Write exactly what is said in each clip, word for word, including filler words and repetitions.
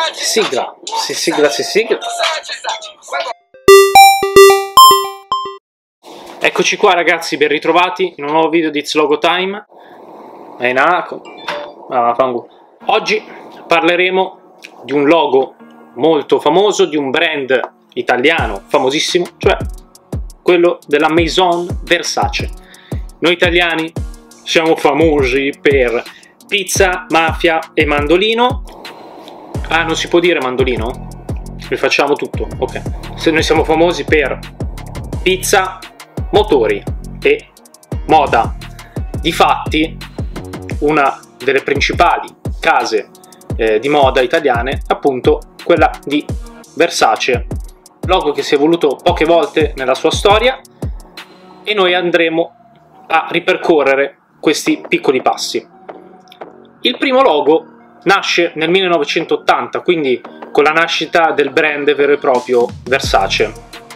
Sigla, si sigla, si sigla. Eccoci qua ragazzi, ben ritrovati in un nuovo video di It's Logo Time. È naco. Ah, oggi parleremo di un logo molto famoso, di un brand italiano famosissimo, cioè quello della Maison Versace. Noi italiani siamo famosi per pizza, mafia e mandolino. Ah, non si può dire mandolino? Rifacciamo tutto, ok. Se noi siamo famosi per pizza, motori e moda. Difatti, una delle principali case eh, di moda italiane è appunto quella di Versace, logo che si è evoluto poche volte nella sua storia, e noi andremo a ripercorrere questi piccoli passi. Il primo logo nasce nel millenovecentottanta, quindi con la nascita del brand vero e proprio Versace,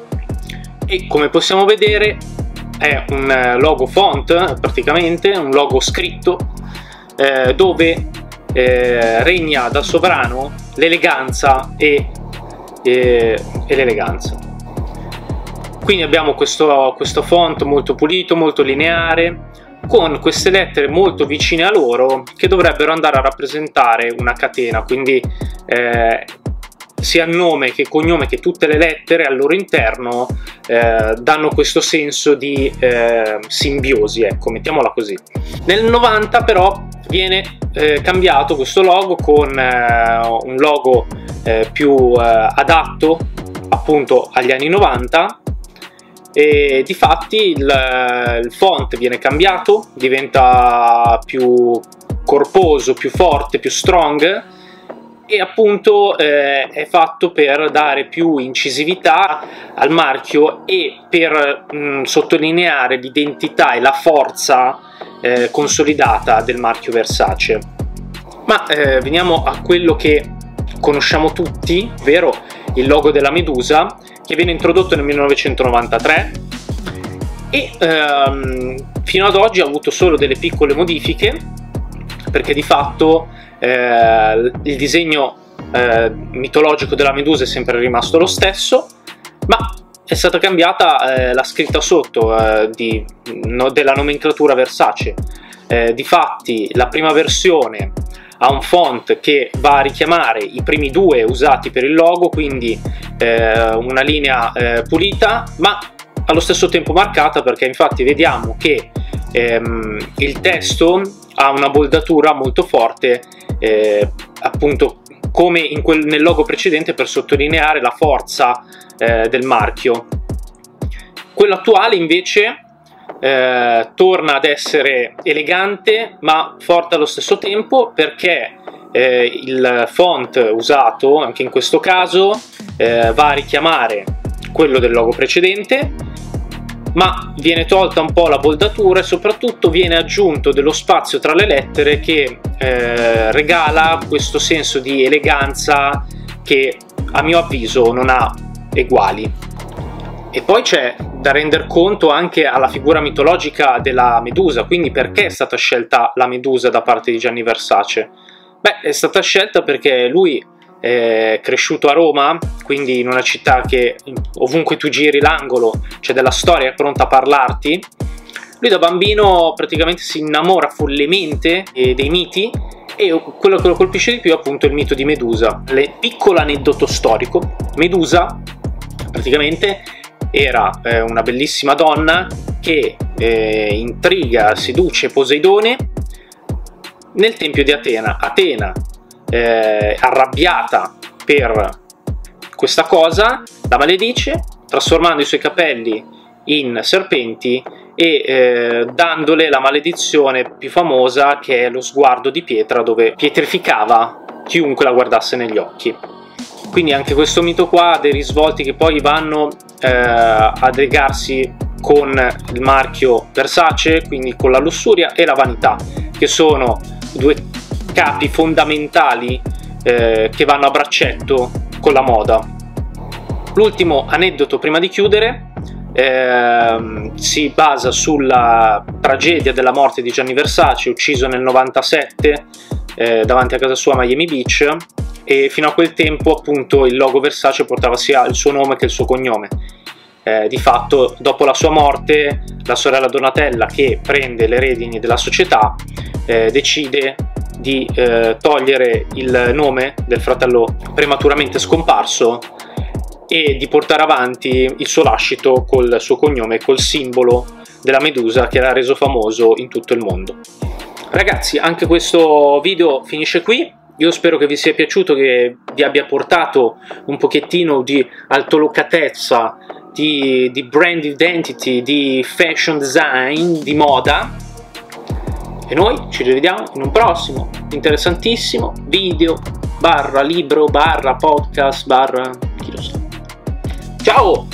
e come possiamo vedere è un logo font, praticamente un logo scritto eh, dove eh, regna da sovrano l'eleganza e, e, e l'eleganza. Quindi abbiamo questo, questo font molto pulito, molto lineare, con queste lettere molto vicine a loro che dovrebbero andare a rappresentare una catena, quindi eh, sia nome che cognome che tutte le lettere al loro interno eh, danno questo senso di eh, simbiosi, ecco, mettiamola così. Nel novanta però viene eh, cambiato questo logo con eh, un logo eh, più eh, adatto appunto agli anni novanta, e difatti il, il font viene cambiato, diventa più corposo, più forte, più strong, e appunto eh, è fatto per dare più incisività al marchio e per mh, sottolineare l'identità e la forza eh, consolidata del marchio Versace. Ma eh, veniamo a quello che conosciamo tutti, ovvero il logo della Medusa, che viene introdotto nel millenovecentonovantatré e ehm, fino ad oggi ha avuto solo delle piccole modifiche, perché di fatto eh, il disegno eh, mitologico della Medusa è sempre rimasto lo stesso, ma è stata cambiata eh, la scritta sotto eh, di, no, della nomenclatura Versace. Eh, difatti la prima versione ha un font che va a richiamare i primi due usati per il logo, quindi eh, una linea eh, pulita ma allo stesso tempo marcata, perché infatti vediamo che ehm, il testo ha una boldatura molto forte, eh, appunto come in quel, nel logo precedente, per sottolineare la forza eh, del marchio. Quello attuale invece Eh, torna ad essere elegante ma forte allo stesso tempo, perché eh, il font usato anche in questo caso eh, va a richiamare quello del logo precedente, ma viene tolta un po' la boldatura e soprattutto viene aggiunto dello spazio tra le lettere che eh, regala questo senso di eleganza che a mio avviso non ha eguali. E poi c'è da render conto anche alla figura mitologica della Medusa, quindi perché è stata scelta la Medusa da parte di Gianni Versace? Beh, è stata scelta perché lui è cresciuto a Roma, quindi in una città che ovunque tu giri l'angolo c'è della storia pronta a parlarti. Lui da bambino praticamente si innamora follemente dei miti, e quello che lo colpisce di più è appunto il mito di Medusa. Le piccolo aneddoto storico: Medusa praticamente era eh, una bellissima donna che eh, intriga, seduce Poseidone nel tempio di Atena. Atena, eh, arrabbiata per questa cosa, la maledice, trasformando i suoi capelli in serpenti e eh, dandole la maledizione più famosa, che è lo sguardo di pietra, dove pietrificava chiunque la guardasse negli occhi. Quindi anche questo mito qua ha dei risvolti che poi vanno eh, ad legarsi con il marchio Versace, quindi con la lussuria e la vanità, che sono due capi fondamentali eh, che vanno a braccetto con la moda. L'ultimo aneddoto prima di chiudere eh, si basa sulla tragedia della morte di Gianni Versace, ucciso nel novantasette eh, davanti a casa sua a Miami Beach, e fino a quel tempo appunto il logo Versace portava sia il suo nome che il suo cognome. Eh, di fatto, dopo la sua morte, la sorella Donatella, che prende le redini della società, eh, decide di eh, togliere il nome del fratello prematuramente scomparso e di portare avanti il suo lascito col suo cognome, col simbolo della Medusa che l'ha reso famoso in tutto il mondo. Ragazzi, anche questo video finisce qui. Io spero che vi sia piaciuto, che vi abbia portato un pochettino di altolocatezza, di, di brand identity, di fashion design, di moda. E noi ci rivediamo in un prossimo interessantissimo video barra libro barra podcast barra chi lo sa. Ciao!